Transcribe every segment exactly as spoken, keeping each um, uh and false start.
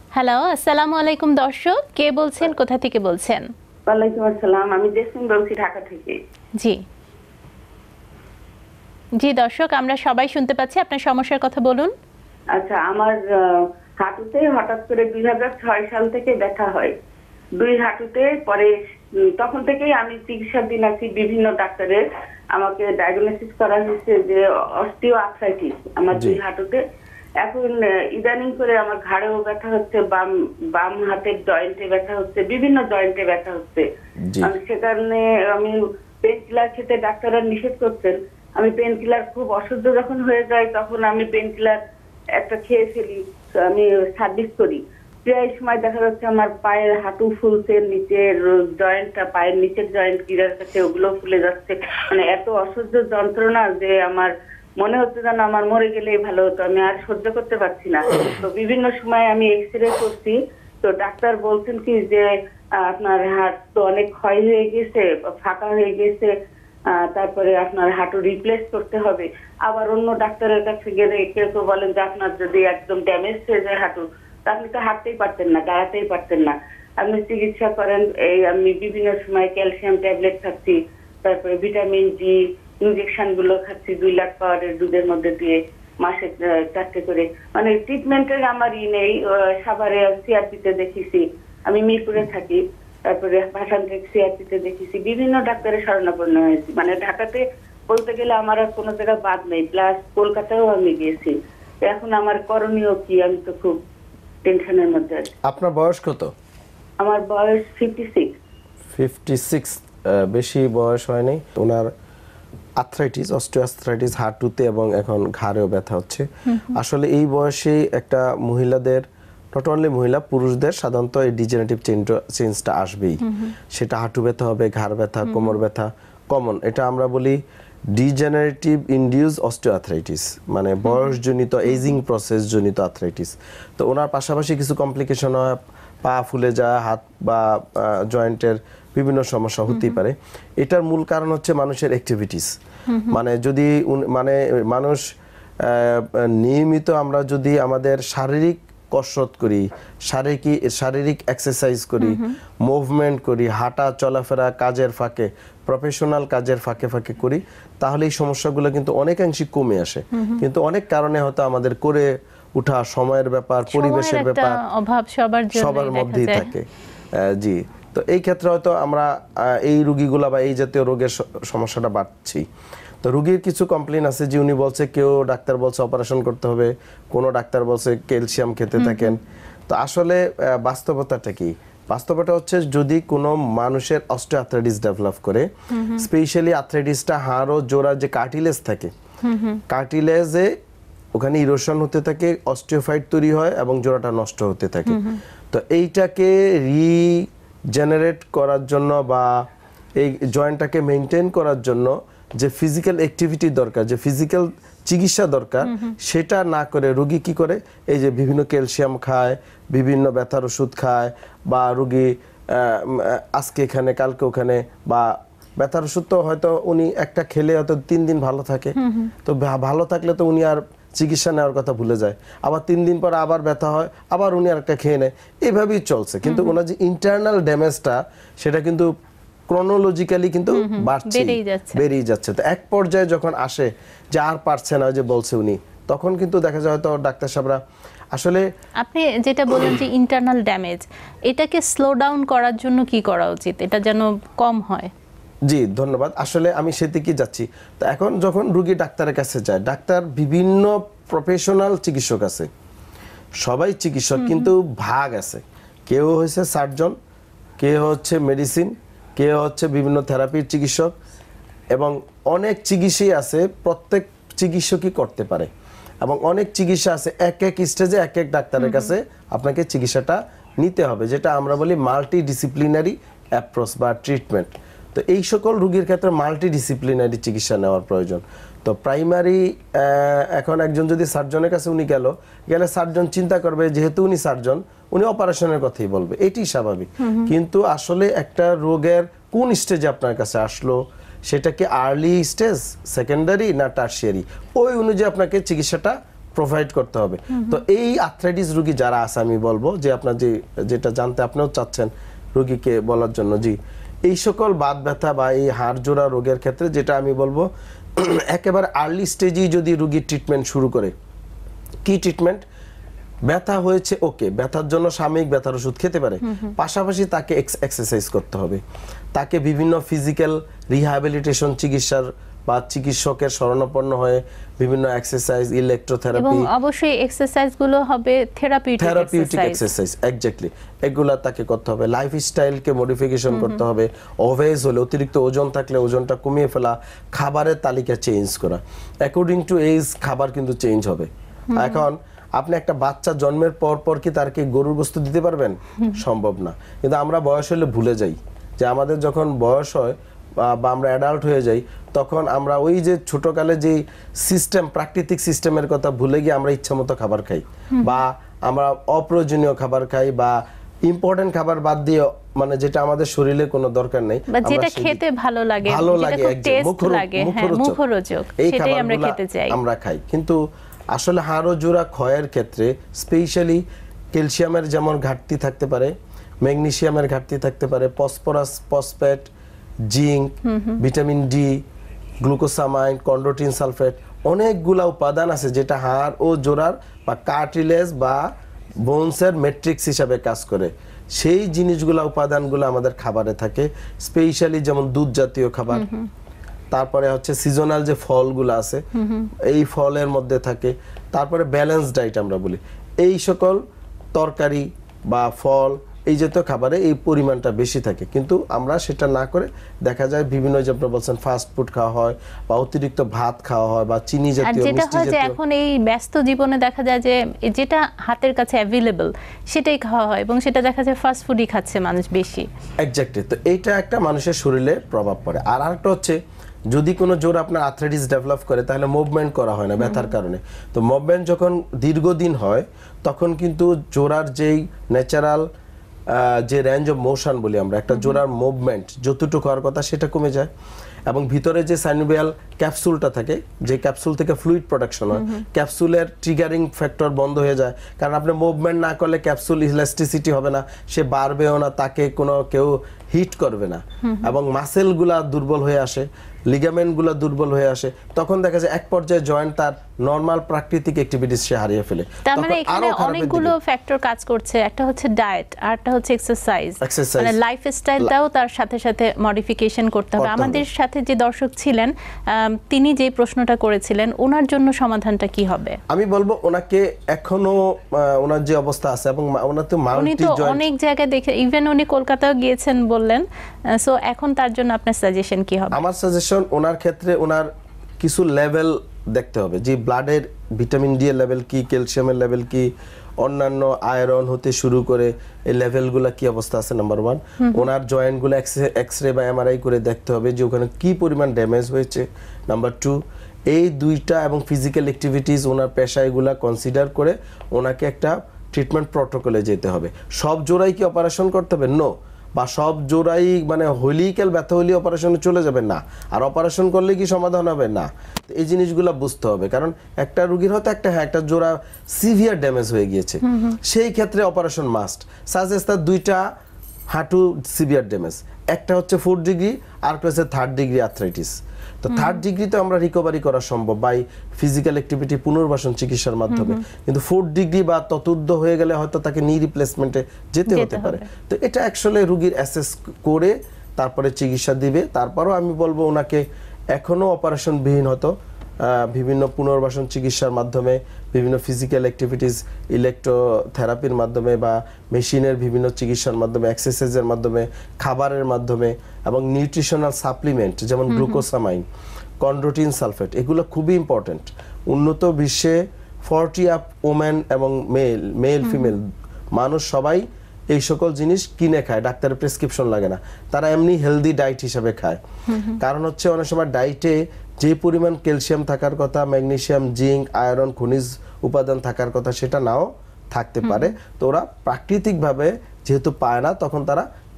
Hello, আসসালামু আলাইকুম দর্শক, কে বলছেন, কোথা থেকে বলছেন? ওয়ালাইকুম আসসালাম, আমি জেসমিন বলছি ঢাকা থেকে। জি জি দর্শক, আমরা সবাই শুনতে পাচ্ছি, আপনার সমস্যার কথা বলুন। আচ্ছা, আমার হাঁটুতে হঠাৎ করে দুই হাজার ছয় সাল থেকে ব্যথা হয়, দুই হাঁটুতে। পরে তখন থেকেই আমি চিকিৎসার দিন আছি বিভিন্ন ডাক্তারের, আমাকে ডায়াগনোসিস করা হয়েছে যে অস্টিও আর্থ্রাইটিস আমার দুই হাঁটুতে। এখন ইদানিং করে আমার ঘাড়েও ব্যথা হচ্ছে, বাম বাম হাতের জয়েন্টে ব্যথা হচ্ছে, বিভিন্ন জয়েন্টে ব্যথা হচ্ছে। সে কারণে আমি পেন কিলার খেতে ডাক্তাররা নিষেধ করছেন। আমি পেন কিলার খুব অসহ্য যখন হয়ে যায় তখন আমি পেন কিলার একটা খেয়ে ফেলি, আমি সার্ভিস করি। প্রায় সময় দেখা যাচ্ছে আমার পায়ের হাঁটু ফুলছে, নিচের জয়েন্টটা, পায়ের নিচের জয়েন্ট গিরার কাছে ওগুলো ফুলে যাচ্ছে। মানে এত অসহ্য যন্ত্রণা যে আমার মনে হচ্ছে যেন আমার মরে গেলেই ভালো হতো, আমি আর সহ্য করতে পারছি না। তো বিভিন্ন সময় আমি এক্স রে করছি, তো ডাক্তার বলছেন কি যে আপনার হাত তো অনেক ক্ষয় হয়ে গেছে, ফাঁকা হয়ে গেছে, তারপরে আপনার হাঁটু রিপ্লেস করতে হবে। আবার অন্য ডাক্তারের কাছে গেলে কেউ তো বলেন যে আপনার যদি একদম ড্যামেজ হয়ে যায় হাঁটু, আপনি তো হাঁটতেই পারতেন না, দাঁড়াতেই পারতেন না, আপনি চিকিৎসা করেন। এই আমি বিভিন্ন সময় ক্যালসিয়াম ট্যাবলেট খাচ্ছি, তারপরে ভিটামিন ডি ইনজেকশন গুলো খাচ্ছি দুই লাখ পাওয়ারের দুধের মধ্যে দিয়ে মাসে চারটে করে। মানে ট্রিটমেন্টের আমার ই নেই। সাভারে সিআরপিতে দেখেছি, আমি মিরপুরে থাকি, তারপরে ভাষান্তরিক সিআরপিতে দেখেছি, বিভিন্ন ডাক্তারের শরণাপন্ন হয়েছি। মানে ঢাকাতে বলতে গেলে আমার আর কোনো জায়গায় বাদ নেই, প্লাস কলকাতায়ও আমি গিয়েছি। এখন আমার করণীয় কি, আমি তো খুব টেনশনের মধ্যে আছি। আপনার বয়স কত? আমার বয়স ফিফটি সিক্স। ফিফটি সিক্স, বেশি বয়স হয়নি। ওনার আর্থ্রাইটিস, অস্টিওআর্থ্রাইটিস হাঁটুতে এবং এখন ঘাড়েও ব্যথা হচ্ছে। আসলে এই বয়সে একটা মহিলাদের, নট অনলি মহিলা, পুরুষদের সাধারণত এই ডিজেনারেটিভ চেঞ্জটা আসবেই। সেটা হাঁটু ব্যথা হবে, ঘাড় ব্যথা, কোমর ব্যথা কমন। এটা আমরা বলি ডিজেনারেটিভ ইনডিউস অস্টিওআর্থ্রাইটিস, মানে বয়সজনিত এজিং প্রসেস জনিত আর্থ্রাইটিস। তো ওনার পাশাপাশি কিছু কমপ্লিকেশন হয়, পা ফুলে যায়, হাত বা জয়েন্টের বিভিন্ন সমস্যা হতেই পারে। এটার মূল কারণ হচ্ছে মানুষের অ্যাক্টিভিটিস। মানে যদি মানে মানুষ নিয়মিত আমরা যদি আমাদের শারীরিক কসরত করি, শারীরিক শারীরিক এক্সারসাইজ করি, মুভমেন্ট করি, হাঁটা চলাফেরা কাজের ফাঁকে, প্রফেশনাল কাজের ফাঁকে ফাঁকে করি, তাহলে এই সমস্যাগুলো কিন্তু অনেকাংশে কমে আসে। কিন্তু অনেক কারণে হয়তো আমাদের করে উঠা, সময়ের ব্যাপার, পরিবেশের ব্যাপার, অভাব সবার জন্য সবার মধ্যেই থাকে। জি, তো এই ক্ষেত্রে হয়তো আমরা এই রোগীগুলা বা এই জাতীয় রোগের সমস্যাটা বাড়ছি। তো রোগীর কিছু কমপ্লেন আছে যে উনি বলছে, কেউ ডাক্তার বলছে অপারেশন করতে হবে, কোনো ডাক্তার বলছে ক্যালসিয়াম খেতে থাকেন। তো আসলে বাস্তবতাটা কি? বাস্তবতা হচ্ছে যদি কোনো মানুষের অস্টিওআর্থ্রাইটিস ডেভেলপ করে, স্পেশালি আর্থ্রাইটিসটা হাড় ও জোড়ার যে কার্টিলেজ থাকে, কার্টিলেজে ওখানে ইরোশন হতে থাকে, অস্টিওফাইট তৈরি হয় এবং জোড়াটা নষ্ট হতে থাকে। তো এইটাকে রিজেনারেট করার জন্য বা এই জয়েন্টটাকে মেনটেন করার জন্য যে ফিজিক্যাল অ্যাক্টিভিটি দরকার, যে ফিজিক্যাল চিকিৎসা দরকার, সেটা না করে রোগী কি করে, এই যে বিভিন্ন ক্যালসিয়াম খায়, বিভিন্ন ব্যথার ওষুধ খায়, বা রোগী আজকে এখানে কালকে ওখানে, বা ব্যথার ওষুধ তো হয়তো উনি একটা খেলে হয়তো তিন দিন ভালো থাকে, তো ভালো থাকলে তো উনি আর চিকিৎসা নেওয়ার কথা ভুলে যায়, আবার তিন দিন পর আবার ব্যথা হয়, আবার উনি আর একটা খেয়ে নেয়, এইভাবেই চলছে। কিন্তু ওনার যে ইন্টারনাল ড্যামেজটা সেটা কিন্তু ক্রনোলজিক্যালি কিন্তু বাড়ছে, বেড়েই যাচ্ছে। তো এক পর্যায়ে যখন আসে যে আর পারছে না, যে বলছে উনি, তখন কিন্তু দেখা যায় হয়তো ডাক্তার সাহেবরা আসলে, আপনি যেটা বললেন যে ইন্টারনাল ড্যামেজ, এটাকে স্লো ডাউন করার জন্য কি করা উচিত, এটা যেন কম হয়? জি ধন্যবাদ। আসলে আমি সেদিকে যাচ্ছি। তো এখন যখন রোগী ডাক্তারের কাছে যায়, ডাক্তার বিভিন্ন প্রফেশনাল চিকিৎসক আছে, সবাই চিকিৎসক, কিন্তু ভাগ আছে। কেউ হচ্ছে সার্জন, কেউ হচ্ছে মেডিসিন, কেউ হচ্ছে বিভিন্ন থেরাপির চিকিৎসক, এবং অনেক চিকিৎসাই আছে, প্রত্যেক চিকিৎসকই করতে পারে। এবং অনেক চিকিৎসা আছে, এক এক স্টেজে এক এক ডাক্তারের কাছে আপনাকে চিকিৎসাটা নিতে হবে, যেটা আমরা বলি মাল্টি ডিসিপ্লিনারি অ্যাপ্রোচ বা ট্রিটমেন্ট। তো এই সকল রোগীর ক্ষেত্রে মাল্টি ডিসিপ্লিনারি চিকিৎসা নেওয়ার প্রয়োজন। তো প্রাইমারি এখন একজন যদি সার্জনের কাছে উনি গেল গেলে সার্জন চিন্তা করবে, যেহেতু উনি সার্জন, উনি অপারেশনের কথাই বলবে, এটি স্বাভাবিক। কিন্তু আসলে একটা রোগের কোন স্টেজে আপনার কাছে আসলো, সেটা কি আর্লি স্টেজ, সেকেন্ডারি না টারশিয়ারি, ওই অনুযায়ী আপনাকে চিকিৎসাটা প্রোভাইড করতে হবে। তো এই আর্থ্রাইটিস রোগী যারা আছে আমি বলবো যে আপনার যে যেটা জানতে আপনিও চাচ্ছেন রোগীকে বলার জন্য, জি এই সকল বাত ব্যথা বা এই হাড় জোড়া রোগের ক্ষেত্রে যেটা আমি বলবো একেবারে আর্লি স্টেজেই যদি রোগীর ট্রিটমেন্ট শুরু করে, কি ট্রিটমেন্ট, ব্যথা হয়েছে ওকে, ব্যথার জন্য সাময়িক ব্যথার ওষুধ খেতে পারে, পাশাপাশি তাকে এক্সারসাইজ করতে হবে, তাকে বিভিন্ন ফিজিক্যাল রিহ্যাবিলিটেশন চিকিৎসার বা চিকিৎসকের শরণাপন্ন হয়ে বিভিন্ন এক্সারসাইজ, ইলেকট্রোথেরাপি, এবং অবশ্যই এক্সারসাইজ গুলো হবে থেরাপিউটিক থেরাপিউটিক এক্সারসাইজ, এক্স্যাক্টলি এগুলা তাকে করতে হবে। লাইফস্টাইলকে মডিফিকেশন করতে হবে, ওভেজ হলে অতিরিক্ত ওজন থাকলে ওজনটা কমিয়ে ফেলা, খাবারের তালিকা চেঞ্জ করা, অ্যাকর্ডিং টু এজ খাবার কিন্তু চেঞ্জ হবে। এখন আপনি একটা বাচ্চা জন্মের পর পর কি তারকে গরুর গোশত দিতে পারবেন? সম্ভব না। কিন্তু আমরা বয়স হলে ভুলে যাই যে আমাদের যখন বয়স হয় বা আমরা অ্যাডাল্ট হয়ে যাই তখন আমরা ওই যে ছোটকালে যে সিস্টেম, প্রাকৃতিক সিস্টেমের কথা ভুলে গিয়ে আমরা ইচ্ছামতো খাবার খাই বা আমরা অপ্রয়োজনীয় খাবার খাই বা ইম্পর্টেন্ট খাবার বাদ দিয়ে মানে যেটা আমাদের শরীরে কোনো দরকার নেই, বা যেটা খেতে ভালো লাগে, ভালো যেটা লাগে, খুব টেস্ট লাগে, হ্যাঁ মুখরোচক, এই সেটাই আমরা খাবারগুলো খেতে চাই, আমরা খাই। কিন্তু আসলে হাড় ও জোড়া ক্ষয়ের ক্ষেত্রে স্পেশালি ক্যালসিয়ামের যেমন ঘাটতি থাকতে পারে, ম্যাগনেসিয়ামের ঘাটতি থাকতে পারে, phosphorus, phosphate, zinc, vitamin D, glucosamine, chondroitin sulphate, অনেকগুলা উপাদান আছে যেটা হাড় ও জোড়ার বা কার্টিলেজ বা বোনসের ম্যাট্রিক্স হিসাবে কাজ করে। সেই জিনিসগুলা উপাদানগুলো আমাদের খাবারে থাকে, স্পেশালি যেমন দুধ জাতীয় খাবার, তারপরে হচ্ছে সিজনাল যে ফলগুলো আছে এই ফলের মধ্যে থাকে, তারপরে ব্যালেন্স ডায়েট আমরা বলি, এই সকল তরকারি বা ফল এই জাতীয় খাবারে এই পরিমাণটা বেশি থাকে। কিন্তু আমরা সেটা না করে দেখা যায় বিভিন্ন যে আপনি বলছেন ফাস্ট ফুড খাওয়া হয় বা অতিরিক্ত ভাত খাওয়া হয় বা চিনি জাতীয়, যেটা হয় যে এখন এই ব্যস্ত জীবনে দেখা যায় যে যেটা হাতের কাছে অ্যাভেলেবল সেটাই খাওয়া হয় এবং সেটা দেখা যায় ফাস্ট ফুডই খাচ্ছে মানুষ বেশি। এক্স্যাক্টলি। তো এইটা একটা মানুষের শরীরে প্রভাব পড়ে। আর আরেকটা হচ্ছে যদি কোনো জোর আপনার আর্থ্রাইটিস ডেভেলপ করে তাহলে মুভমেন্ট করা হয় না ব্যথার কারণে। তো মুভমেন্ট যখন দীর্ঘদিন হয় তখন কিন্তু জোড়ার যেই ন্যাচারাল যে রেঞ্জ অফ মোশন বলি আমরা, একটা জোড়ার মুভমেন্ট যতটুকু হওয়ার কথা সেটা কমে যায় এবং ভিতরে যে সাইনোভিয়াল ক্যাপসুলটা থাকে, যে ক্যাপসুল থেকে ফ্লুইড প্রোডাকশন হয়, ক্যাপসুলের ট্রিগারিং ফ্যাক্টর বন্ধ হয়ে যায়। কারণ আপনি মুভমেন্ট না করলে ক্যাপসুল ইলাস্টিসিটি হবে না, সে বাড়বেও না, তাকে কোনো কেউ হিট করবে না এবং মাসেলগুলা দুর্বল হয়ে আসে, লিগামেন্টগুলো দুর্বল হয়ে আসে, তখন দেখা যায় এক পর্যায়ে জয়েন্ট তার নরমাল প্রাকৃতিক অ্যাক্টিভিটিস সে হারিয়ে ফেলে। তার মানে এখানে অনেকগুলো ফ্যাক্টর কাজ করছে, একটা হচ্ছে ডায়েট আর একটা হচ্ছে এক্সারসাইজ, মানে লাইফস্টাইলটাও তার সাথে সাথে মডিফিকেশন করতে হবে। আমাদের সাথে যে দর্শক ছিলেন তিনি যে প্রশ্নটা করেছিলেন ওনার জন্য সমাধানটা কি হবে? আমি বলবো ওনাকে এখনো ওনার যে অবস্থা আছে এবং ওনার তো মাল্টি জয়েন্ট অনেক জায়গায় দেখে, ইভেন উনি কলকাতাও গিয়েছেন বললেন, সো এখন তার জন্য আপনার সাজেশন কি হবে? আমার সাজেশন ওনার ক্ষেত্রে ওনার কিছু লেভেল দেখতে হবে, যে ব্লাডের ভিটামিন ডি এর লেভেল কি, ক্যালসিয়ামের লেভেল কি, অন্যান্য আয়রন হতে শুরু করে এই লেভেলগুলো কি অবস্থা আছে নাম্বার ওয়ান। ওনার জয়েন্টগুলো এক্সরে বা এমআরআই করে দেখতে হবে যে ওখানে কি পরিমাণ ড্যামেজ হয়েছে। নাম্বার টু, এই দুইটা এবং ফিজিক্যাল অ্যাক্টিভিটিস ওনার পেশাগুলা কনসিডার করে ওনাকে একটা ট্রিটমেন্ট প্রটোকলে যেতে হবে। সব জোড়াই কি অপারেশন করতে হবে? নো। বা সব জোড়াই মানে হলিক্যাল ব্যথা হলে অপারেশনে চলে যাবে না, আর অপারেশন করলে কি সমাধান হবে না, এই জিনিসগুলো বুঝতে হবে। কারণ একটা রোগীর হয়তো একটা হ্যাঁ একটা জোড়া সিভিয়ার ড্যামেজ হয়ে গিয়েছে, সেই ক্ষেত্রে অপারেশন মাস্ট। সাজেস্ট তার দুইটা হাঁটু সিভিয়ার ড্যামেজ, একটা হচ্ছে ফোর্থ ডিগ্রি আর একটা হচ্ছে থার্ড ডিগ্রি আর্থ্রাইটিস। তো থার্ড ডিগ্রিতে আমরা রিকভারি করা সম্ভব বাই ফিজিক্যাল অ্যাক্টিভিটি, পুনর্বাসন চিকিৎসার মাধ্যমে, কিন্তু ফোর্থ ডিগ্রি বা ততোর্ধ হয়ে গেলে হয়তো তাকে নি রিপ্লেসমেন্টে যেতে হতে পারে। তো এটা অ্যাকচুয়ালি রোগীর অ্যাসেস করে তারপরে চিকিৎসা দিবে। তারপরও আমি বলবো ওনাকে এখনো অপারেশনবিহীন হতো বিভিন্ন পুনর্বাসন চিকিৎসার মাধ্যমে, বিভিন্ন ফিজিক্যাল অ্যাক্টিভিটিস, ইলেকট্রোথেরাপির মাধ্যমে বা মেশিনের বিভিন্ন চিকিৎসার মাধ্যমে, এক্সারসাইজের মাধ্যমে, খাবারের মাধ্যমে এবং নিউট্রিশনাল সাপ্লিমেন্ট যেমন গ্লুকোসামাইন, কন্ড্রোটিন সালফেট, এগুলো খুবই ইম্পর্টেন্ট। উন্নত বিশ্বে ফর্টি আপ ওমেন এবং মেল মেল ফিমেল মানুষ সবাই এই সকল জিনিস কিনে খায়, ডাক্তারের প্রেসক্রিপশন লাগে না, তারা এমনি হেলদি ডায়েট হিসেবে খায়। কারণ হচ্ছে অনেক সময় ডায়েটে যে পরিমাণ ক্যালসিয়াম থাকার কথা, ম্যাগনেসিয়াম, জিঙ্ক, আয়রন, খনিজ উপাদান থাকার কথা সেটা নাও থাকতে পারে। তো ওরা প্রাকৃতিকভাবে যেহেতু পায় না তখন তারা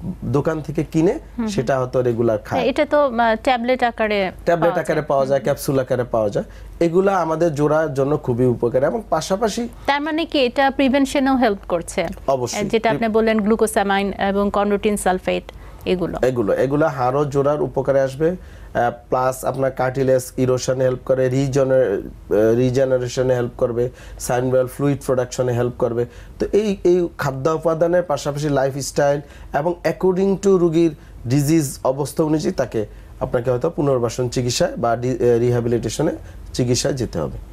দোকান থেকে কিনে সেটা হয়তো রেগুলার খায়। এটা তো ট্যাবলেট আকারে ট্যাবলেট আকারে পাওয়া যায়, ক্যাপসুল আকারে পাওয়া যায়, এগুলা আমাদের জোড়ার জন্য খুবই উপকারী। এবং পাশাপাশি তার মানে কি এটা প্রিভেনশনেও হেল্প করছে? অবশ্যই, যেটা আপনি বললেন গ্লুকোসামাইন এবং কন্ড্রোটিন সালফেট, এগুলো এগুলো এগুলো হাড়ও জোড়ার উপকারে আসবে, প্লাস আপনার কার্টিলেজ ইরোশনে হেল্প করে, রিজেনারে রিজেনারেশনে হেল্প করবে, সাইনভেল ফ্লুইড প্রোডাকশনে হেল্প করবে। তো এই এই খাদ্য উপাদানের পাশাপাশি লাইফস্টাইল এবং অ্যাকর্ডিং টু রোগীর ডিজিজ অবস্থা অনুযায়ী তাকে আপনাকে হয়তো পুনর্বাসন চিকিৎসায় বা রিহ্যাবিলিটেশনে চিকিৎসায় যেতে হবে।